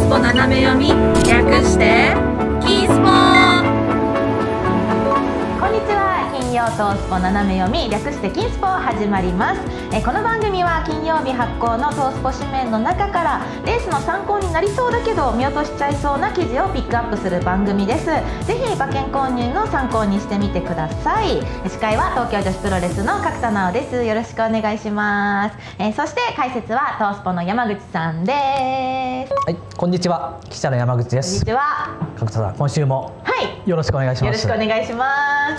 スポ斜め読み、略してキースポ。 こんにちは。金曜トースポ斜め読み、略して金スポ始まります。この番組は金曜日発行のトースポ紙面の中からレースの参考になりそうだけど見落としちゃいそうな記事をピックアップする番組です。ぜひ馬券購入の参考にしてみてください。司会は東京女子プロレスの角田直です。よろしくお願いします。そして解説はトースポの山口さんです。 はい、こんにちは。記者の山口です。 こんにちは。 角田さん、今週もよろしくお願いします。 よろしくお願いします。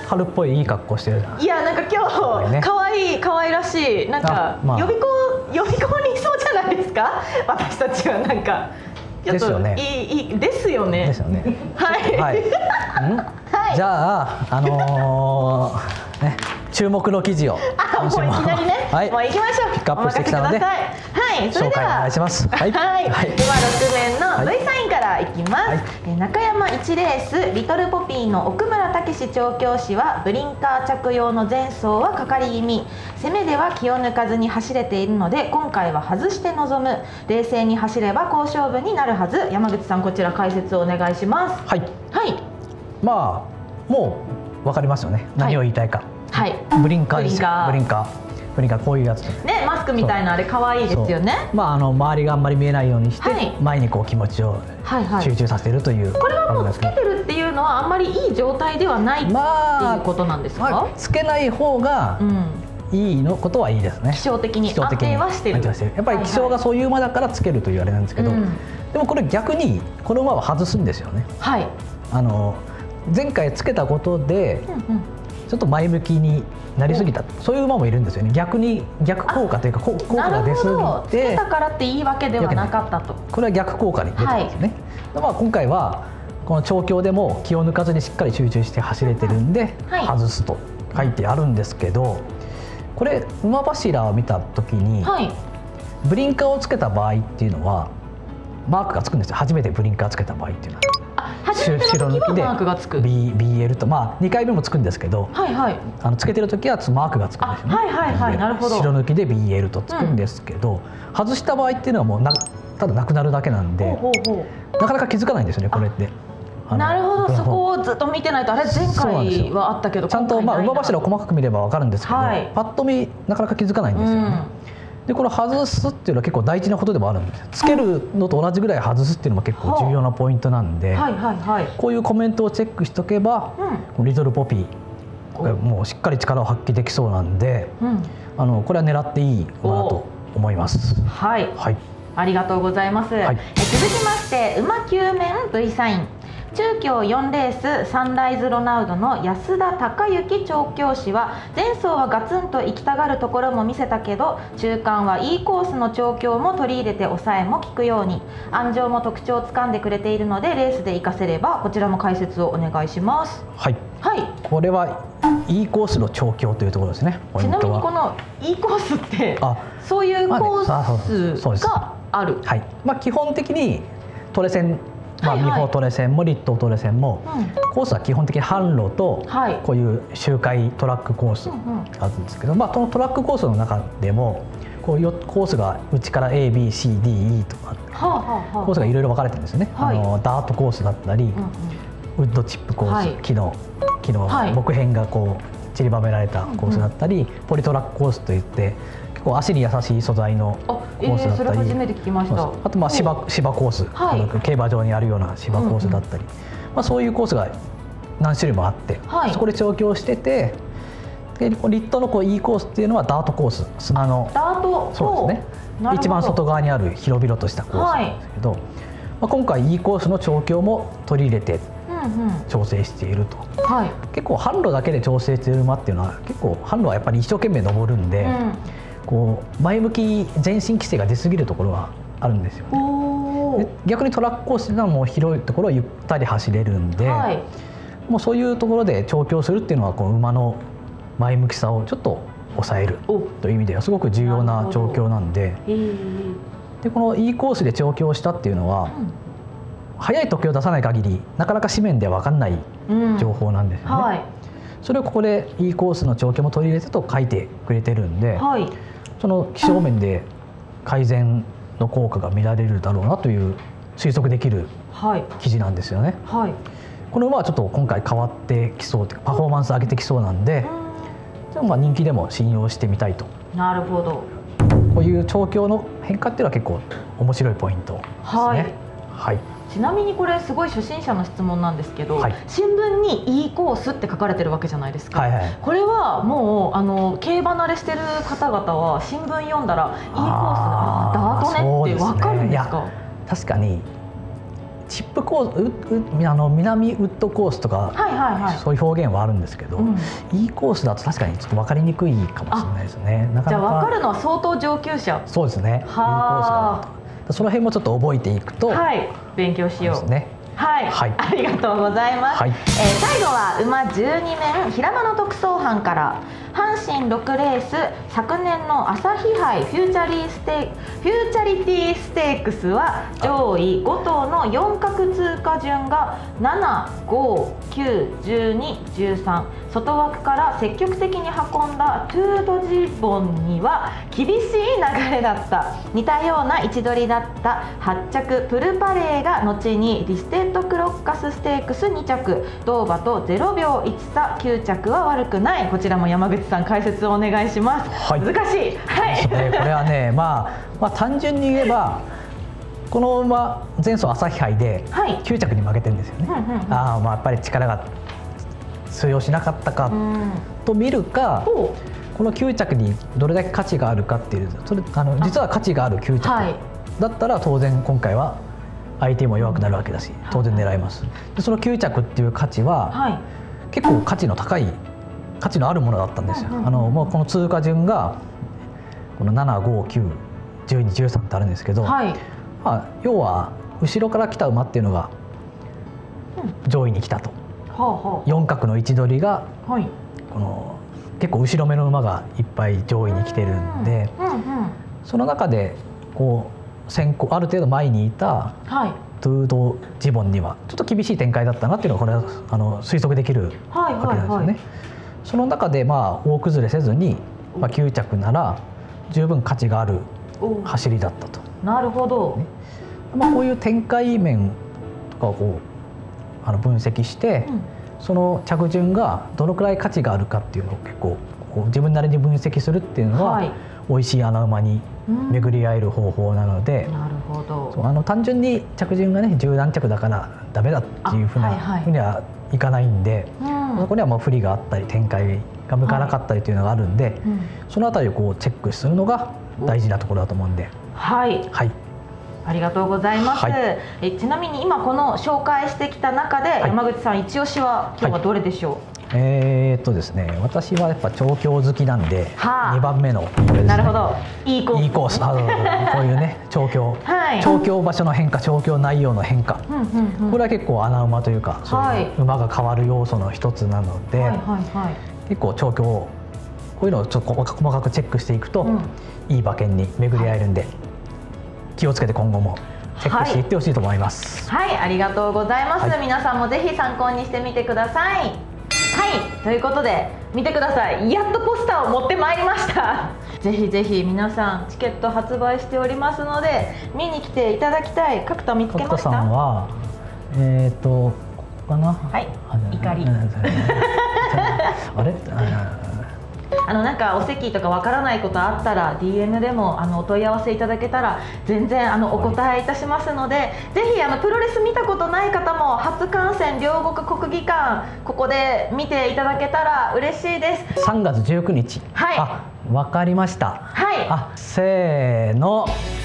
春っぽいいい格好してるじゃん。 いや、なんか今日可愛い可愛らしい、なんか予備校にいそうじゃないですか。私たちはなんかちょっといいですよね。 ですよね。 はいはい。じゃあね、注目の記事を今週ももういきなりね、 はい、 もう行きましょう。 ピックアップしてきたので、 はい、それで紹介お願いします。はい。 では6面の V サインからいきます。中山1レースリトルポピーの奥村武史調教師はブリンカー着用の前走はかかり気味、攻めでは気を抜かずに走れているので今回は外して臨む。冷静に走れば好勝負になるはず。山口さん、こちら解説をお願いします。 はい。 はい。 まあもう分かりますよね。何を言いたいか。 はい。 ブリンカーですよ。ブリンカーこういうやつね、マスクみたいなあれ可愛いですよね。 まあ周りがあんまり見えないようにして前にこう気持ちを集中させるという。 これはもうつけてるっていうのはあんまりいい状態ではないっていうことなんですか。 つけない方がいいのことはいいですね。 気象的に安定はしてる。 やっぱり気象がそういう馬だからつけるというあれなんですけど、でもこれ逆にこの馬は外すんですよね。 はい。 前回つけたことでちょっと前向きになりすぎた、そういう馬もいるんですよね。逆効果というか効果が出すぎて、 つけたからっていいわけではなかったと。 これは逆効果に出てるんですよね。まあ今回はこの調教でも気を抜かずにしっかり集中して走れてるんで外すと書いてあるんですけど、これ馬柱を見た時にブリンカーをつけた場合っていうのはマークがつくんですよ。初めてブリンカーつけた場合っていうのは。 初めての時はマークがつく。 BL と2回目もつくんですけど、つけてる時はマークがつくんですよね。 なるほど。 白抜きで BL とつくんですけど、外した場合っていうのはもうただなくなるだけなんで、なかなか気づかないんですよね、これって。 なるほど、そこをずっと見てないと。あれ前回はあったけどちゃんと馬柱を細かく見れば分かるんですけど、パッと見なかなか気づかないんですよね。でこれ外すっていうのは結構大事なことでもあるんです。つけるのと同じぐらい外すっていうのも結構重要なポイントなんで、こういうコメントをチェックしておけば、リトルポピーもうしっかり力を発揮できそうなんで、これは狙っていい馬だと思います。 はい、ありがとうございます。続きまして馬9面 V サイン、中京4レースサンライズロナウドの安田孝之調教師は前走はガツンと行きたがるところも見せたけど中間はいいコースの調教も取り入れて抑えも効くように安城も特徴をつかんでくれているのでレースで活かせれば。こちらも解説をお願いします。はい、 これはいいコースの調教というところですね。 ちなみにこのいいコースってそういうコースがある。 基本的にトレセン、美穂トレセンも立東トレセンもコースは基本的に販路とこういう周回トラックコースあるんですけど、このトラックコースの中でもこうコースが内から ABCDE とかコースがいろいろ分かれてるんですよね。ダートコースだったりウッドチップコース、木の木片がこう散りばめられたコースだったり、ポリトラックコースといって結構足に優しい素材のコースだったり、 それ初めて聞きました。 あと芝コース、競馬場にあるような芝コースだったり、そういうコースが何種類もあって、そこで調教してて、でリットのいいコースっていうのはダートコース、砂のそうですね、一番外側にある広々としたコースなんですけど、今回いいコースの調教も取り入れて調整していると。結構販路だけで調整している馬っていうのは結構販路はやっぱり一生懸命登るんで、こう前向き前進規制が出過ぎるところはあるんですよね。逆にトラックコースはもう広いところをゆったり走れるんで、もうそういうところで調教するっていうのはこう馬の前向きさをちょっと抑えるという意味ではすごく重要な調教なんで、このいいコースで調教したっていうのは、早い時計を出さない限りなかなか紙面では分かんない情報なんですよね。それをここでいいコースの調教も取り入れてと書いてくれてるんで、その気象面で改善の効果が見られるだろうなという推測できる記事なんですよね。 はい、 この馬はちょっと今回変わってきそうというかパフォーマンス上げてきそうなんで、まあ人気でも信用してみたいと。 なるほど。 こういう調教の変化っていうのは結構面白いポイントですね。はい。 ちなみにこれすごい初心者の質問なんですけど、 はい、 新聞に E コースって書かれてるわけじゃないですか。 はいはい、 これはもう競馬慣れしてる方々は新聞読んだら E コースダートねって分かるんですか？ 確かにチップコース、南ウッドコースとか、そういう表現はあるんですけど、E コースだと確かにちょっと分かりにくいかもしれないですね。 じゃあ分かるのは相当上級者。 そうですね。E コースだとその辺もちょっと覚えていくと、 勉強しようですね。 はい、ありがとうございます。最後は馬12面平間の特捜班から阪神6レース昨年の朝日杯フューチャリティステークスは上位5頭の4角通過順が7、5、9、12、13外枠から積極的に運んだトゥードジボンには厳しい流れだった。似たような位置取りだった8着プルパレーが後にリステッドクロッカスステークス2着同馬と0秒1差9着は悪くない。こちらも山口さん解説をお願いします。難しい。 これはね、まあ単純に言えばこの馬前走朝日杯で9着に負けてるんですよね。まあやっぱり力が通用しなかったかと見るか、この9着にどれだけ価値があるかっていう、それ実は価値がある9着だったら当然今回は相手も弱くなるわけだし当然狙います。でその9着っていう価値は結構価値の高い価値のあるものだったんですよ。もうこの通過順がこの7、5、9、12、13ってあるんですけど、要は後ろから来た馬っていうのが上位に来たと。4角の位置取りがこの結構後ろ目の馬がいっぱい上位に来てるんで、その中でこう先行ある程度前にいたトゥードジボンにはちょっと厳しい展開だったなっていうのがこれは推測できるわけなんですよね。その中で大崩れせずに9着なら十分価値がある走りだったと。 なるほど。 こういう展開面とかをこう分析して、その着順がどのくらい価値があるかっていうのを結構こう自分なりに分析するっていうのは、美味しい穴馬に巡り合える方法なので、 なるほど。 単純に着順がね十何着だからダメだっていうふうにはいかないんで、そこにはもう不利があったり展開が向かなかったりというのがあるんで、そのあたりをこうチェックするのが大事なところだと思うんで。 ありがとうございます。ちなみに今この紹介してきた中で山口さん一押しは今日はどれでしょう？ ですね、私はやっぱ調教好きなんで2番目のこれですね。 なるほど。いいコース。 こういうね調教場所の変化、調教内容の変化、これは結構穴馬というかそういう馬が変わる要素の一つなので、結構調教こういうのをちょっと細かくチェックしていくといい馬券に巡り合えるんで。気をつけて今後もチェックしていってほしいと思います。 ありがとうございます。皆さんもぜひ参考にしてみてください。ということで見てください。やっとポスターを持ってまいりました。ぜひぜひ皆さんチケット発売しておりますので見に来ていただきたい。角田見つけました。 角田さんはここかな。 怒り。 あれ？ なんかお席とかわからないことあったら DM でもお問い合わせいただけたら全然お答えいたしますので、ぜひプロレス見たことない方も初観戦両国国技館ここで見ていただけたら嬉しいです。 3月19日。わかりました。せーの。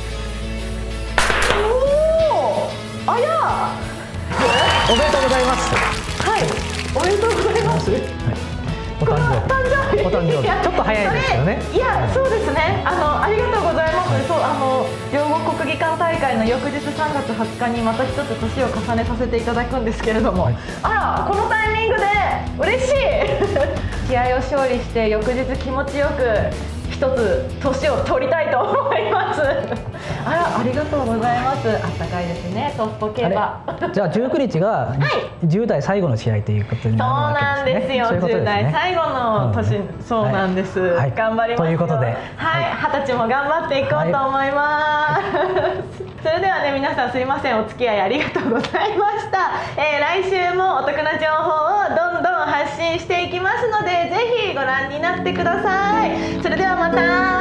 おめでとうございます。 おめでとうございます。 お誕生日ちょっと早いですよね。 そうですね。ありがとうございます。両国国技館大会の翌日3月20日にまた一つ年を重ねさせていただくんですけれども、このタイミングで嬉しい。試合を勝利して翌日気持ちよく一つ年を取りたいと思いますありがとうございます。あったかいですね、トースポ競馬じゃあ19日が10代最後の試合ということになるわけですね。 そうなんですよ、10代最後の年、そうなんです、頑張りますよ。 ということで、 はい、20歳も頑張っていこうと思います、それではね、皆さんすいません、お付き合いありがとうございました。来週もお得な情報をどんどん発信していきますので、ぜひご覧になってください。それではまた。